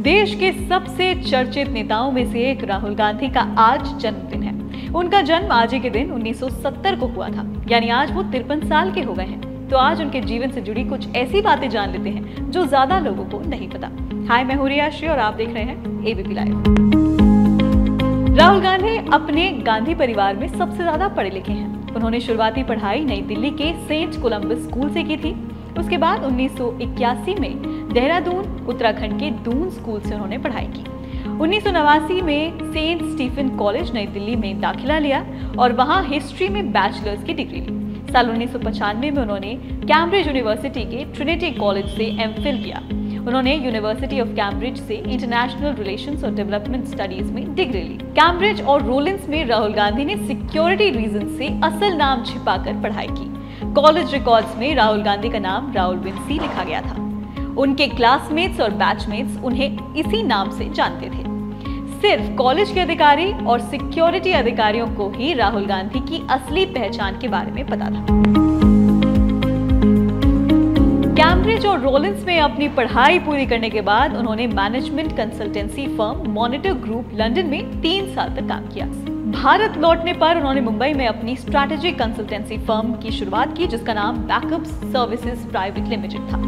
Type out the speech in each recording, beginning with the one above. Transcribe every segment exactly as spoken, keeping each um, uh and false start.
देश के सबसे चर्चित नेताओं में से एक राहुल गांधी का आज जन्मदिन है। उनका जन्म आज ही के दिन उन्नीस सौ सत्तर को हुआ था, यानी आज वो तिरपन साल के हो गए हैं। तो आज उनके जीवन से जुड़ी कुछ ऐसी बातें जान लेते हैं जो ज्यादा लोगों को नहीं पता। हाय, मैं हूं रिया श्री और आप देख रहे हैं एबीपी लाइव। राहुल गांधी अपने गांधी परिवार में सबसे ज्यादा पढ़े लिखे हैं। उन्होंने शुरुआती पढ़ाई नई दिल्ली के सेंट कोलंबस स्कूल से की थी। उसके बाद उन्नीस सौ इक्यासी में देहरादून उत्तराखंड के दून स्कूल से उन्होंने पढ़ाई की। उन्नीस सौ नवासी में सेंट स्टीफन कॉलेज नई दिल्ली में दाखिला लिया और वहां हिस्ट्री में बैचलर्स की डिग्री ली। साल उन्नीस सौ पचानवे में उन्होंने कैम्ब्रिज यूनिवर्सिटी के ट्रिनिटी कॉलेज से एमफिल किया। उन्होंने यूनिवर्सिटी ऑफ कैम्ब्रिज से इंटरनेशनल रिलेशंस और डेवलपमेंट स्टडीज में डिग्री ली। कैम्ब्रिज और रोलिंस में राहुल गांधी ने सिक्योरिटी रीजन से असल नाम छिपाकर पढ़ाई की। कॉलेज रिकॉर्ड्स में राहुल गांधी का नाम राहुल विंसी लिखा गया था। उनके क्लासमेट्स और बैचमेट्स उन्हें इसी नाम से जानते थे। सिर्फ कॉलेज के अधिकारी और सिक्योरिटी अधिकारियों को ही राहुल गांधी की असली पहचान के बारे में पता था। कैम्ब्रिज और रोलिंस में अपनी पढ़ाई पूरी करने के बाद उन्होंने management consultancy firm Monitor group London में तीन साल तक काम किया। भारत लौटने पर उन्होंने मुंबई में अपनी स्ट्रैटेजिक कंसल्टेंसी फर्म की शुरुआत की, जिसका नाम बैकअप सर्विसेज प्राइवेट लिमिटेड था।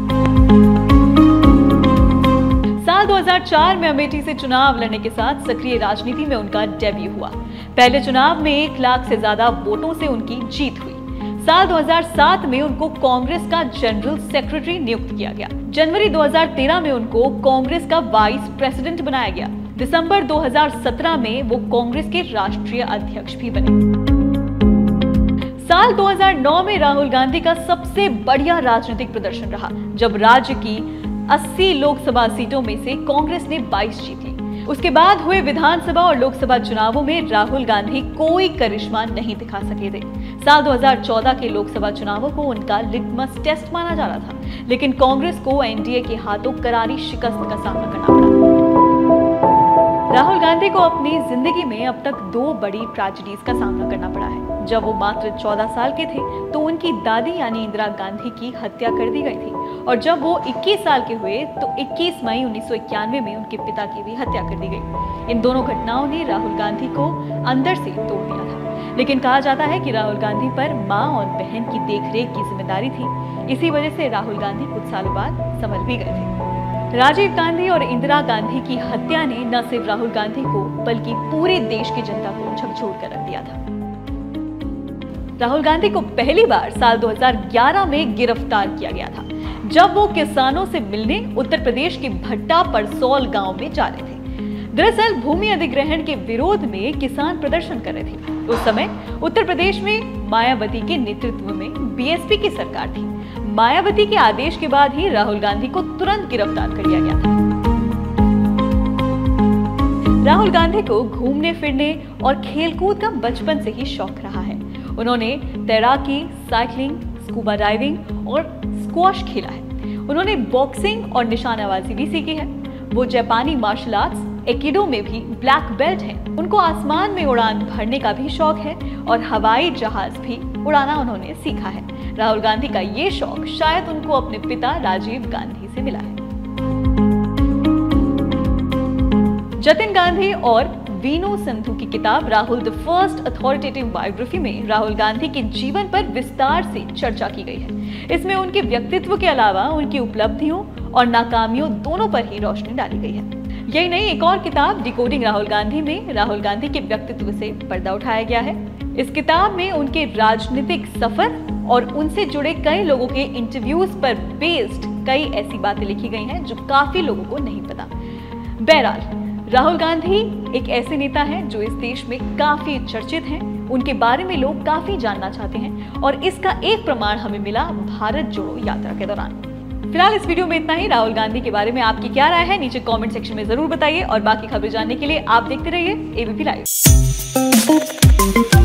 साल दो हज़ार चार में अमेठी से चुनाव लड़ने के साथ सक्रिय राजनीति में उनका डेब्यू हुआ। पहले चुनाव में एक लाख से ज्यादा वोटों से उनकी जीत हुई। साल दो हज़ार सात में उनको कांग्रेस का जनरल सेक्रेटरी नियुक्त किया गया। जनवरी दो हज़ार तेरह में उनको कांग्रेस का वाइस प्रेसिडेंट बनाया गया। दिसंबर दो हज़ार सत्रह में वो कांग्रेस के राष्ट्रीय अध्यक्ष भी बने। साल दो हज़ार नौ में राहुल गांधी का सबसे बढ़िया राजनीतिक प्रदर्शन रहा, जब राज्य की अस्सी लोकसभा सीटों में से कांग्रेस ने बाईस जीत ली। उसके बाद हुए विधानसभा और लोकसभा चुनावों में राहुल गांधी कोई करिश्मा नहीं दिखा सके थे। साल दो हज़ार चौदह के लोकसभा चुनावों को उनका लिटमस टेस्ट माना जा रहा था, लेकिन कांग्रेस को एनडीए के हाथों करारी शिकस्त का सामना करना पड़ा। राहुल गांधी को अपनी जिंदगी में अब तक दो बड़ी ट्रेजेडीज का सामना करना पड़ा है। जब वो मात्र चौदह साल के थे तो उनकी दादी यानी इंदिरा गांधी की हत्या कर दी गई थी, और जब वो इक्कीस साल के हुए तो इक्कीस मई उन्नीस सौ इक्यानवे में उनके पिता की भी हत्या कर दी गई। इन दोनों घटनाओं ने राहुल गांधी को अंदर से तोड़ दिया था, लेकिन कहा जाता है कि राहुल गांधी पर माँ और बहन की देखरेख की जिम्मेदारी थी। इसी वजह से राहुल गांधी कुछ सालों बाद संभल भी गए थे। राजीव गांधी और इंदिरा गांधी की हत्या ने न सिर्फ राहुल गांधी को बल्कि पूरे देश की जनता को झकझोर कर रख दिया था। राहुल गांधी को पहली बार साल दो हज़ार ग्यारह में गिरफ्तार किया गया था, जब वो किसानों से मिलने उत्तर प्रदेश के भट्टा परसौल गांव में जा रहे थे। दरअसल भूमि अधिग्रहण के विरोध में किसान प्रदर्शन कर रहे थे। उस समय उत्तर प्रदेश में मायावती के नेतृत्व में बीएसपी की सरकार थी। मायावती के आदेश के बाद ही राहुल गांधी को तुरंत गिरफ्तार कर लिया गया था। राहुल गांधी को घूमने फिरने और खेलकूद का बचपन से ही शौक रहा है। उन्होंने तैराकी, साइकिलिंग, स्कूबा डाइविंग और स्क्वॉश खेला है। उन्होंने बॉक्सिंग और निशानाबाजी भी सीखी है। वो जापानी मार्शल आर्ट्स एकिडो में भी ब्लैक बेल्ट हैं। उनको आसमान में उड़ान भरने का भी शौक है और हवाई जहाज भी उड़ाना उन्होंने सीखा है। राहुल गांधी का ये शौक शायद उनको अपने पिता राजीव गांधी से मिला है। जतिन गांधी और वीनू संधू की किताब Rahul the first authoritative biography में राहुल गांधी के जीवन पर विस्तार से चर्चा की गई है। इसमें उनके व्यक्तित्व के अलावा उनकी उपलब्धियों और नाकामियों दोनों पर ही रोशनी डाली गई है। यही नहीं, एक और किताब डिकोडिंग राहुल गांधी में राहुल गांधी के व्यक्तित्व से पर्दा उठाया गया है। इस किताब में उनके राजनीतिक सफर और उनसे जुड़े कई लोगों के इंटरव्यूज पर बेस्ड कई ऐसी बातें लिखी गई हैं जो काफी लोगों को नहीं पता। बहरहाल, राहुल गांधी एक ऐसे नेता हैं जो इस देश में काफी चर्चित हैं। उनके बारे में लोग काफी जानना चाहते हैं और इसका एक प्रमाण हमें मिला भारत जोड़ो यात्रा के दौरान। फिलहाल इस वीडियो में इतना ही। राहुल गांधी के बारे में आपकी क्या राय है नीचे कमेंट सेक्शन में जरूर बताइए और बाकी खबरें जानने के लिए आप देखते रहिए एबीपी लाइव।